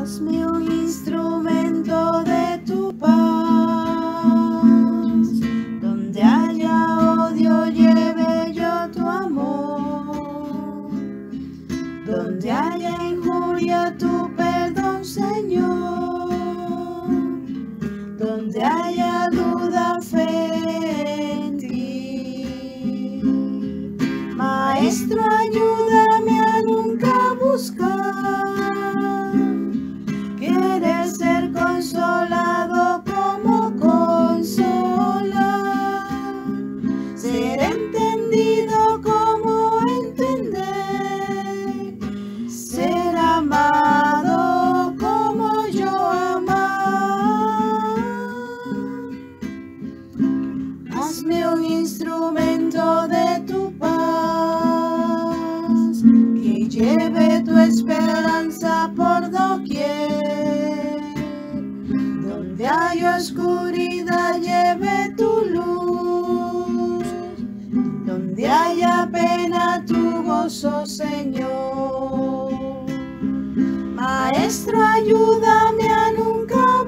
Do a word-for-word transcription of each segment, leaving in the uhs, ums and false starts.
Hazme un instrumento de tu paz. Donde haya odio, lleve yo tu amor. Donde haya injuria, tu perdón, Señor. Donde haya duda, fe en ti. Maestro, ayúdame a nunca buscar querer ser consolado como consolar, ser entendido como entender, ser amado como yo amar. Hazme un instrumento de tu paz, que lleve tu esperanza por doquier. Donde hay oscuridad, lleve tu luz. Donde haya pena, tu gozo, Señor. Maestro, ayúdame a nunca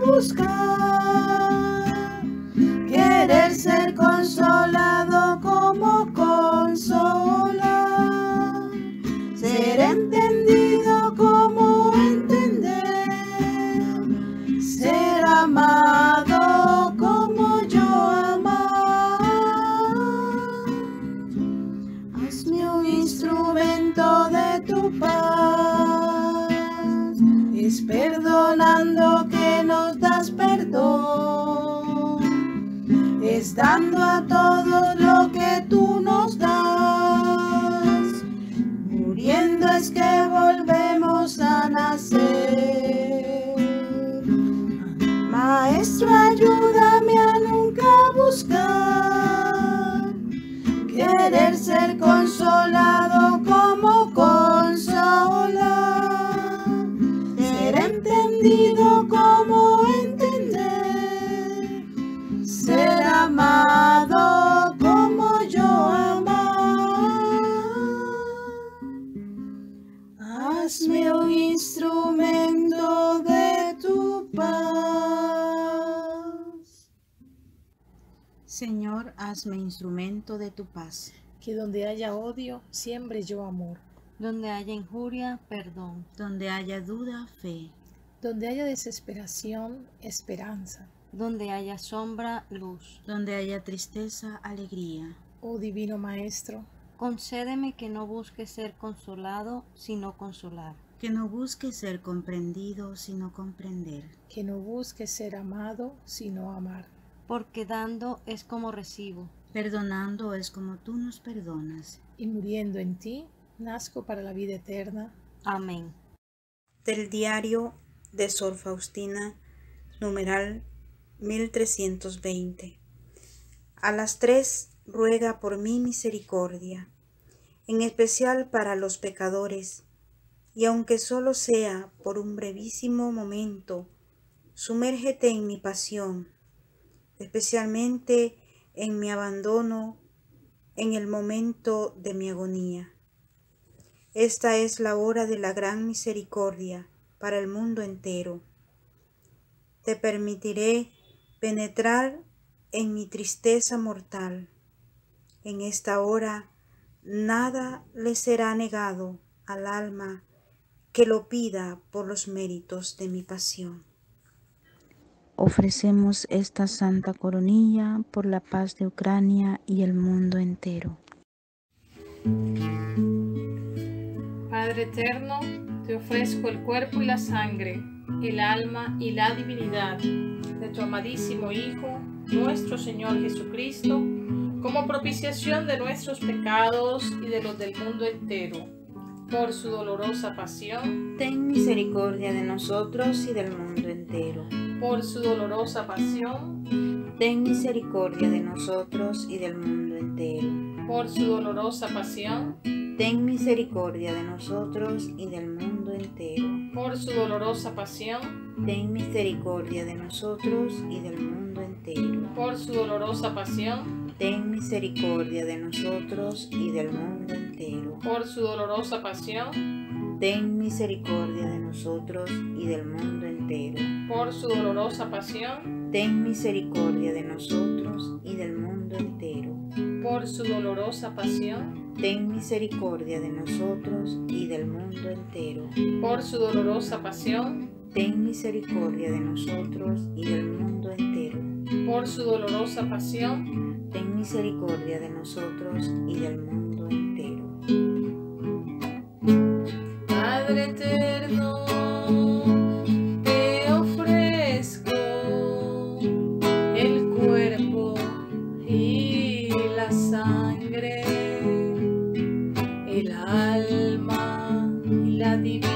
buscar querer ser consolado como consolar, ser entendido como entender, ser amado como yo amar. Hazme un instrumento de tu paz, es perdonando que nos das perdón, es dando a todos lo que tú nos das, muriendo es que volvemos a nacer. Maestro, ayúdame a nunca buscar querer ser consolado como consolar, ser entendido como entender, ser amado como yo amar. Hazme un instrumento de tu paz. Señor, hazme instrumento de tu paz. Que donde haya odio, siembre yo amor. Donde haya injuria, perdón. Donde haya duda, fe. Donde haya desesperación, esperanza. Donde haya sombra, luz. Donde haya tristeza, alegría. Oh Divino Maestro, concédeme que no busque ser consolado, sino consolar. Que no busque ser comprendido, sino comprender. que no busque ser amado, sino amar. Porque dando es como recibo. Perdonando es como tú nos perdonas. Y muriendo en ti, nazco para la vida eterna. Amén. Del diario de Sor Faustina, numeral mil trescientos veinte. A las tres ruega por mí misericordia, en especial para los pecadores, y aunque solo sea por un brevísimo momento, sumérgete en mi pasión, especialmente en mi abandono, en el momento de mi agonía. Esta es la hora de la gran misericordia para el mundo entero. Te permitiré penetrar en mi tristeza mortal. En esta hora nada le será negado al alma que lo pida por los méritos de mi pasión. Ofrecemos esta santa coronilla por la paz de Ucrania y el mundo entero. Padre eterno, te ofrezco el cuerpo y la sangre, el alma y la divinidad de tu amadísimo Hijo, nuestro Señor Jesucristo, como propiciación de nuestros pecados y de los del mundo entero. Por su dolorosa pasión, ten misericordia de nosotros y del mundo entero. Por su dolorosa pasión, ten misericordia de nosotros y del mundo entero. Por su dolorosa pasión, ten misericordia de nosotros y del mundo entero. Por su dolorosa pasión, ten misericordia de nosotros y del mundo entero. Por su dolorosa pasión, ten misericordia de nosotros y del mundo entero. Por su dolorosa pasión, ten misericordia de nosotros y del mundo entero. Por su dolorosa pasión, ten misericordia de nosotros y del mundo entero. por su dolorosa pasión, ten misericordia de nosotros y del mundo entero. por su dolorosa pasión, ten misericordia de nosotros y del mundo entero. por su dolorosa pasión, ten misericordia de nosotros y del mundo entero. Padre eterno, te ofrezco el cuerpo y la sangre, el alma y la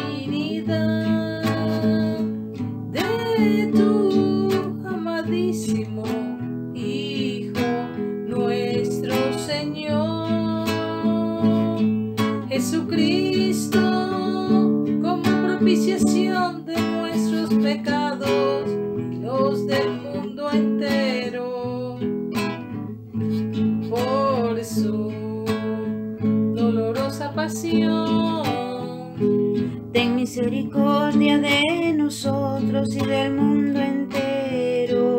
divinidad de tu amadísimo Hijo, nuestro Señor Jesucristo, como propiciación de nuestros pecados y los del mundo entero, por su dolorosa pasión. Ten misericordia de nosotros y del mundo entero.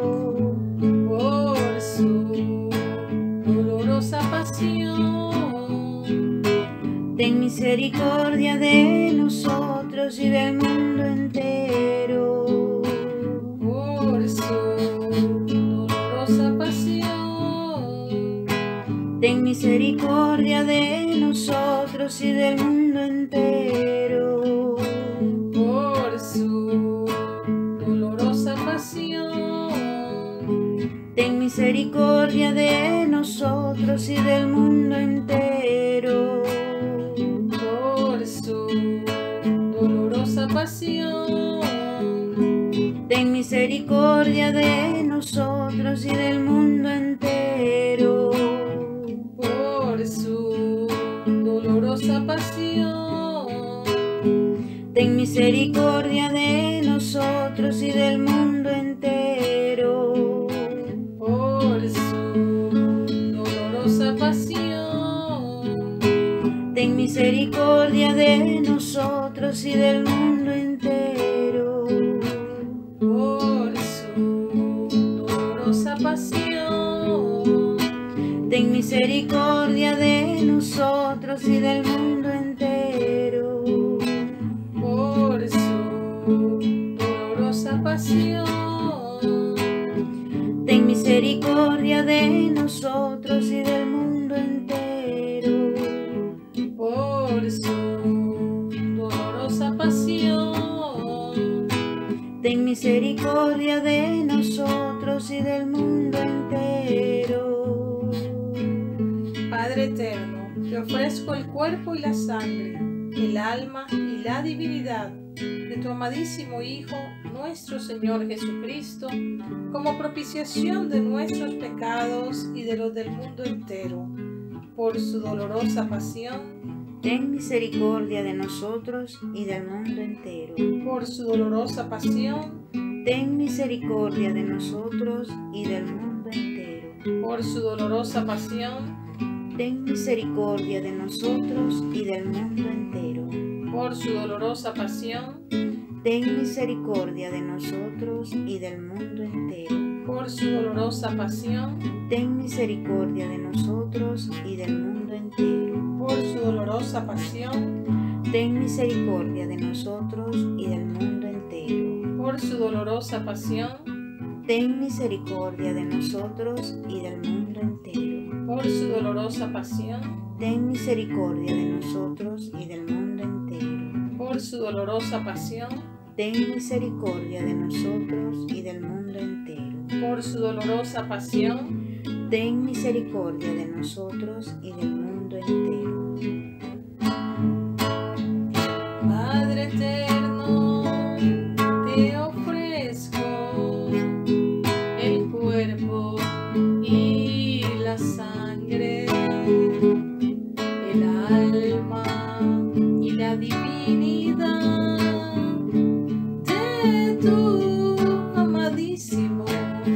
Por su dolorosa pasión. Ten misericordia de nosotros y del mundo entero. Por su dolorosa pasión. Ten misericordia de nosotros y del mundo entero. Por su dolorosa pasión. Ten misericordia de nosotros y del mundo entero. Por su dolorosa pasión. Ten misericordia de nosotros y del mundo entero. Por su dolorosa pasión. Ten misericordia de nosotros y del mundo entero. Por su dolorosa pasión. Ten misericordia de nosotros y del mundo entero. Por su dolorosa pasión. Ten misericordia de nosotros y del mundo entero. Por su dolorosa pasión. Ten misericordia de nosotros y del mundo entero. Por su dolorosa pasión. Ten misericordia de nosotros y del mundo entero. Padre eterno, te ofrezco el cuerpo y la sangre, el alma y la divinidad de tu amadísimo Hijo, nuestro Señor Jesucristo, como propiciación de nuestros pecados y de los del mundo entero. Por su dolorosa pasión, ten misericordia de nosotros y del mundo entero. por su dolorosa pasión, ten misericordia de nosotros y del mundo entero. por su dolorosa pasión, ten misericordia de nosotros y del mundo entero. por su dolorosa pasión, ten misericordia de nosotros y del mundo entero. por su dolorosa pasión, ten misericordia de nosotros y del mundo entero. por su dolorosa pasión, ten misericordia de nosotros y del mundo entero. por su dolorosa pasión, ten misericordia de nosotros y del mundo entero. por su dolorosa pasión, ten misericordia de nosotros y del mundo entero. por su dolorosa pasión, ten misericordia de nosotros y del mundo entero. por su dolorosa pasión, ten misericordia de nosotros y del mundo entero. Padre eterno, te ofrezco el cuerpo y la sangre, el alma y la divinidad de tu amadísimo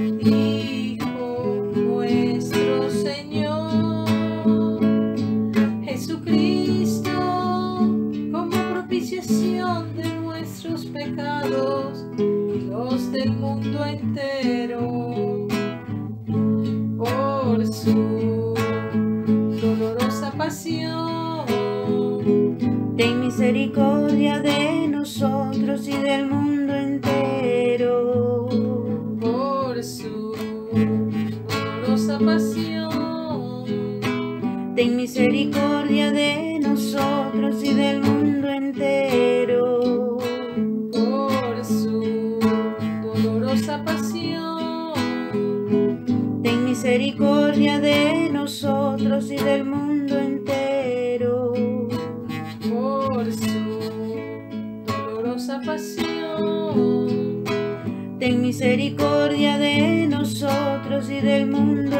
Hijo, nuestro Señor Jesucristo, como propiciación de nuestros pecados y los del mundo entero. Por su dolorosa pasión, ten misericordia de nosotros y del mundo entero. por su dolorosa pasión, Ten misericordia de nosotros y del mundo entero. por su dolorosa pasión, Ten misericordia de nosotros y del mundo entero. por su dolorosa pasión, Ten misericordia de nosotros y del mundo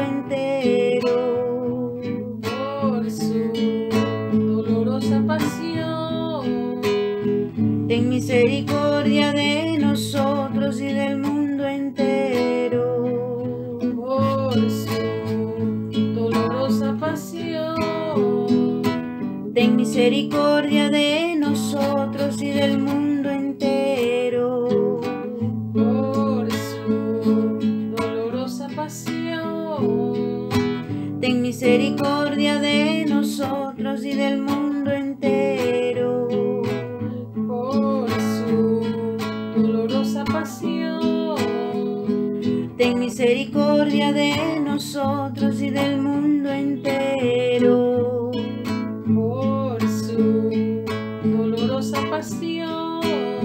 entero. por su dolorosa pasión, Ten misericordia de nosotros y del mundo entero. por su dolorosa pasión, Ten misericordia de nosotros y del mundo entero. por su dolorosa pasión, Ten misericordia de nosotros y del mundo entero. por su dolorosa pasión, Ten misericordia de nosotros y del mundo entero. por su dolorosa pasión,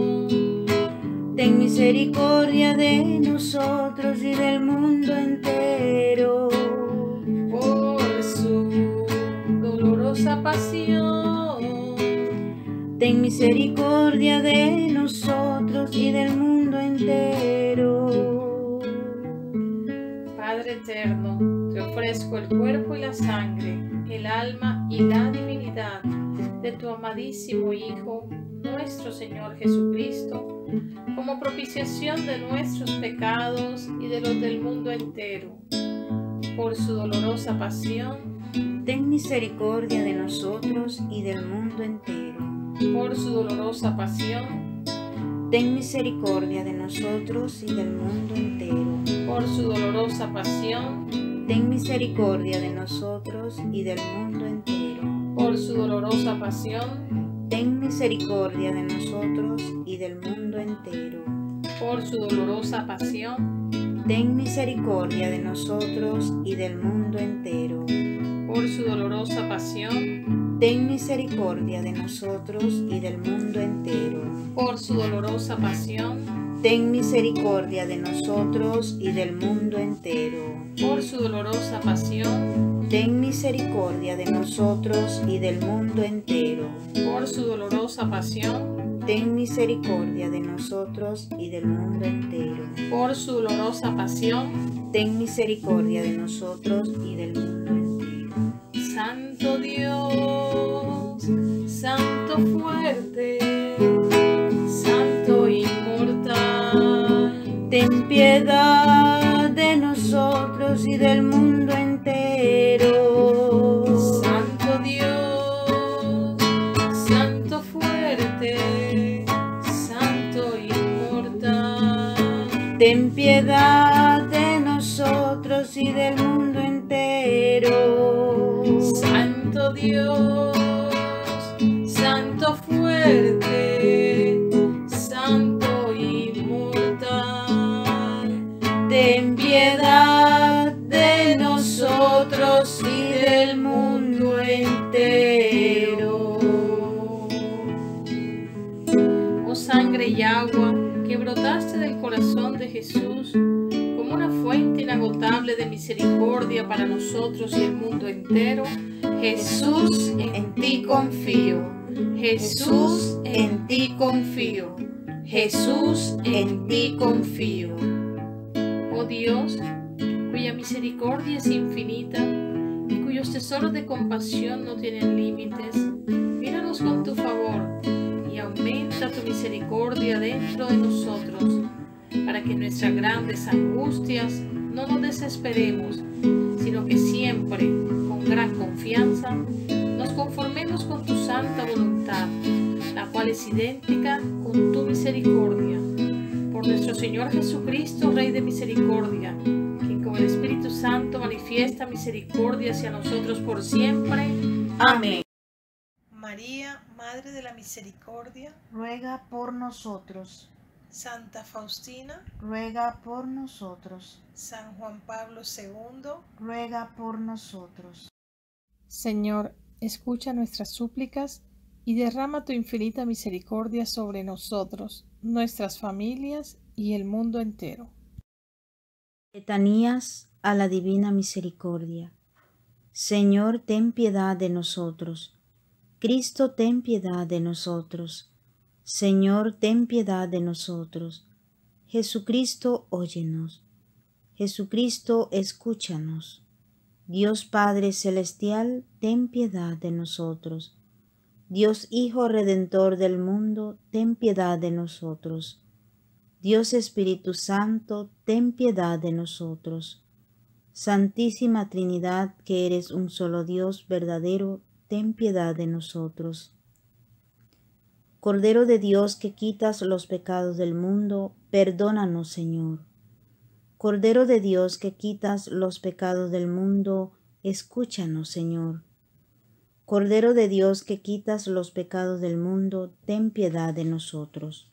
Ten misericordia de nosotros y del mundo entero. por su dolorosa pasión, Ten misericordia de nosotros y del mundo entero. Padre eterno, te ofrezco el cuerpo y la sangre, el alma y la divinidad de tu amadísimo Hijo, nuestro Señor Jesucristo, como propiciación de nuestros pecados y de los del mundo entero. Por su dolorosa pasión, Ten misericordia de nosotros y del mundo entero. por su dolorosa pasión, Ten misericordia de nosotros y del mundo entero. por su dolorosa pasión, Ten misericordia de nosotros y del mundo entero. por su dolorosa pasión, Ten misericordia de nosotros y del mundo entero. por su dolorosa pasión, Ten misericordia de nosotros y del mundo entero. por su dolorosa pasión, Ten misericordia de nosotros y del mundo entero. por su dolorosa pasión, Ten misericordia de nosotros y del mundo entero. por su dolorosa pasión, Ten misericordia de nosotros y del mundo entero. por su dolorosa pasión, Ten misericordia de nosotros y del mundo entero. por su dolorosa pasión. Ten misericordia de nosotros y del mundo entero. Santo Dios, Santo fuerte, Santo inmortal, Ten piedad de nosotros y del mundo entero. Santo Dios, Santo fuerte, Santo inmortal, Ten piedad de nosotros y del mundo entero. Santo Dios, Santo fuerte, Santo inmortal, Ten piedad de nosotros y del mundo entero. Oh sangre y agua que brotaste del corazón de Jesús como una fuente inagotable de misericordia para nosotros y el mundo entero, Jesús, en ti confío. Jesús, en ti confío. Jesús, en ti confío. Oh Dios, cuya misericordia es infinita y cuyos tesoros de compasión no tienen límites, míranos con tu favor y aumenta tu misericordia dentro de nosotros, para que en nuestras grandes angustias no nos desesperemos, sino que siempre, con gran confianza, nos conformemos con tu santa voluntad, la cual cual es idéntica con tu misericordia. Por nuestro Señor Jesucristo, Rey de misericordia, quien con el Espíritu Santo manifiesta misericordia hacia nosotros por siempre. Amén. María, Madre de la Misericordia, ruega por nosotros. Santa Faustina, Ruega por nosotros. San Juan Pablo segundo, Ruega por nosotros. Señor, escucha nuestras súplicas y derrama tu infinita misericordia sobre nosotros, nuestras familias y el mundo entero. Letanías a la divina misericordia. Señor, ten piedad de nosotros. Cristo, ten piedad de nosotros. Señor, ten piedad de nosotros. Jesucristo, óyenos. Jesucristo, escúchanos. Dios Padre Celestial, ten piedad de nosotros. Dios Hijo Redentor del mundo, ten piedad de nosotros. Dios Espíritu Santo, ten piedad de nosotros. Santísima Trinidad, que eres un solo Dios verdadero, ten piedad de nosotros. Cordero de Dios, que quitas los pecados del mundo, perdónanos, Señor. Cordero de Dios, que quitas los pecados del mundo, escúchanos, Señor. Cordero de Dios, que quitas los pecados del mundo, ten piedad de nosotros.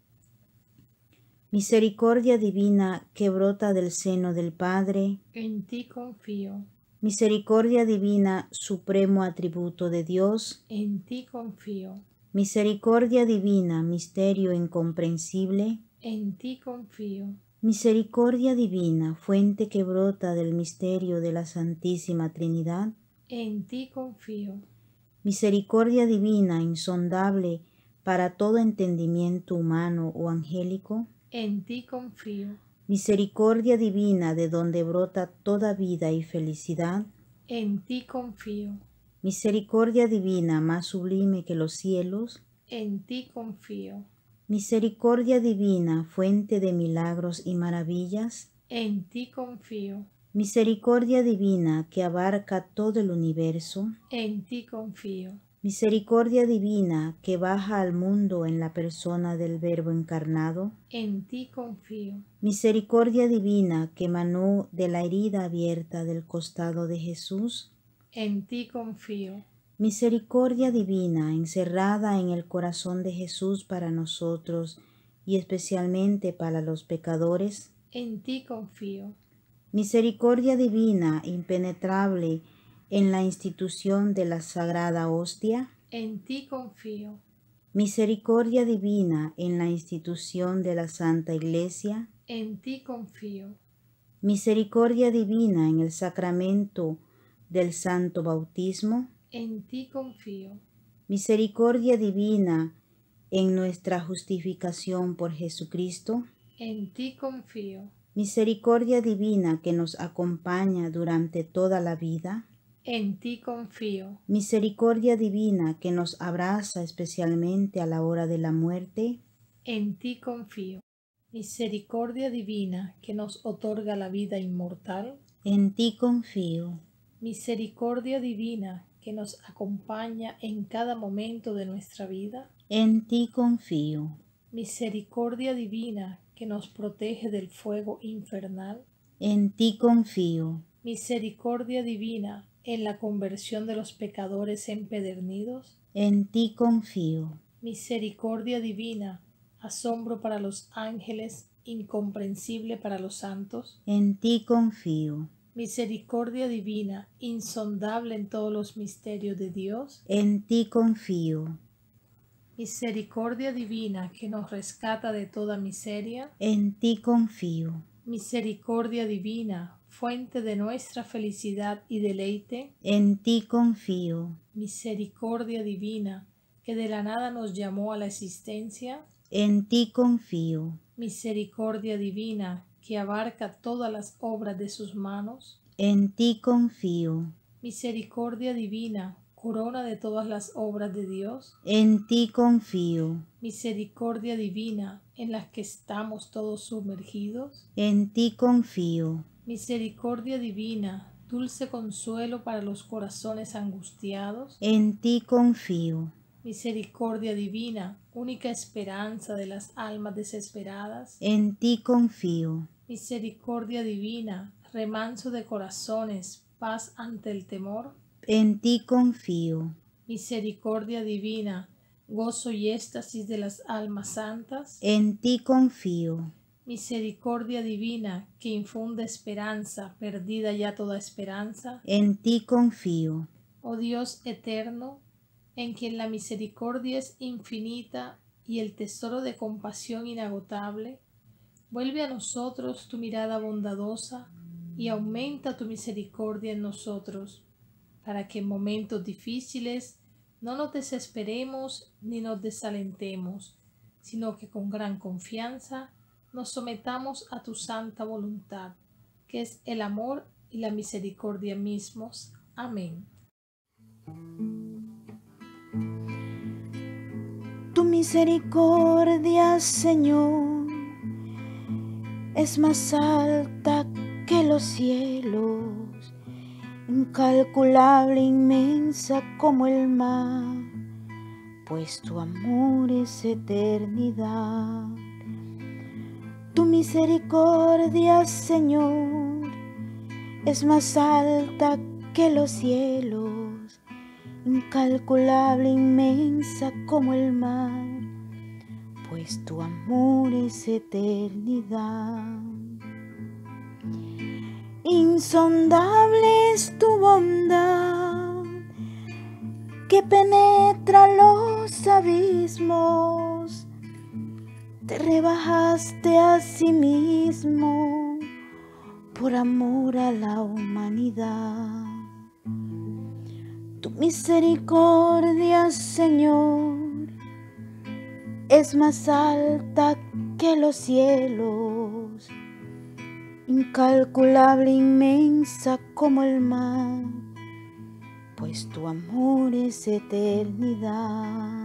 Misericordia divina que brota del seno del Padre, En ti confío, misericordia divina, supremo atributo de Dios, en ti confío, misericordia divina, misterio incomprensible, en ti confío, misericordia divina, fuente que brota del misterio de la Santísima Trinidad, en ti confío, misericordia divina, insondable para todo entendimiento humano o angélico, en ti confío, misericordia divina de donde brota toda vida y felicidad, en ti confío, misericordia divina más sublime que los cielos, en ti confío, misericordia divina, fuente de milagros y maravillas, en ti confío, misericordia divina que abarca todo el universo, en ti confío, misericordia divina que baja al mundo en la persona del Verbo encarnado, en ti confío, misericordia divina que emanó de la herida abierta del costado de Jesús, en ti confío, misericordia divina encerrada en el corazón de Jesús para nosotros y especialmente para los pecadores, en ti confío, misericordia divina impenetrable en la institución de la Sagrada Hostia, en ti confío, misericordia divina en la institución de la Santa Iglesia, en ti confío, misericordia divina en el sacramento del Santo Bautismo, en ti confío, misericordia divina en nuestra justificación por Jesucristo, en ti confío, misericordia divina que nos acompaña durante toda la vida, en ti confío, misericordia divina que nos abraza especialmente a la hora de la muerte, en ti confío, misericordia divina que nos otorga la vida inmortal, en ti confío, misericordia divina que nos acompaña en cada momento de nuestra vida, en ti confío, misericordia divina que nos protege del fuego infernal, en ti confío, misericordia divina en la conversión de los pecadores empedernidos, en ti confío, misericordia divina, asombro para los ángeles, incomprensible para los santos, en ti confío, misericordia divina, insondable en todos los misterios de Dios, en ti confío, misericordia divina que nos rescata de toda miseria, en ti confío, misericordia divina, fuente de nuestra felicidad y deleite, en ti confío, misericordia divina que de la nada nos llamó a la existencia, en ti confío, misericordia divina que abarca todas las obras de sus manos, en ti confío, misericordia divina, corona de todas las obras de Dios, en ti confío, misericordia divina en las que estamos todos sumergidos, en ti confío, misericordia divina, dulce consuelo para los corazones angustiados, en ti confío, Misericordia divina, única esperanza de las almas desesperadas. En ti confío. Misericordia divina, remanso de corazones, paz ante el temor. En ti confío. Misericordia divina, gozo y éxtasis de las almas santas. En ti confío. Misericordia divina, que infunde esperanza, perdida ya toda esperanza. En ti confío. Oh Dios eterno, en quien la misericordia es infinita y el tesoro de compasión inagotable, vuelve a nosotros tu mirada bondadosa y aumenta tu misericordia en nosotros, para que en momentos difíciles no nos desesperemos ni nos desalentemos, sino que con gran confianza nos sometamos a tu santa voluntad, que es el amor y la misericordia mismos. Amén. Tu misericordia, Señor, es más alta que los cielos, incalculable, inmensa como el mar, pues tu amor es eternidad. Tu misericordia, Señor, es más alta que los cielos, incalculable, inmensa como el mar, pues tu amor es eternidad. Insondable es tu bondad, que penetra los abismos. Te rebajaste a sí mismo por amor a la humanidad. Tu misericordia, Señor, es más alta que los cielos, incalculable, inmensa como el mar, pues tu amor es eternidad.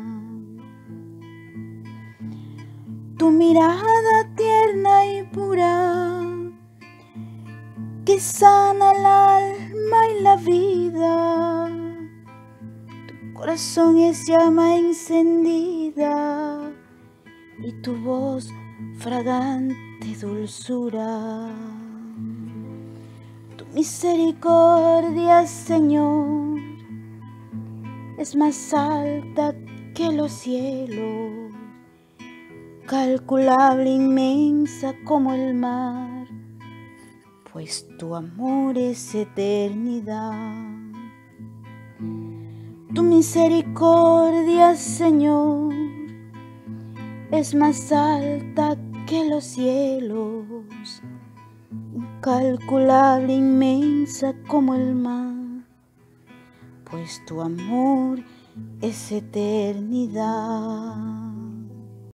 Tu mirada tierna y pura, que sana el alma y la vida, tu corazón es llama encendida y tu voz fragante dulzura. Tu misericordia, Señor, es más alta que los cielos, calculable, inmensa como el mar, pues tu amor es eternidad. Tu misericordia, Señor, es más alta que los cielos, incalculable, inmensa como el mar, pues tu amor es eternidad.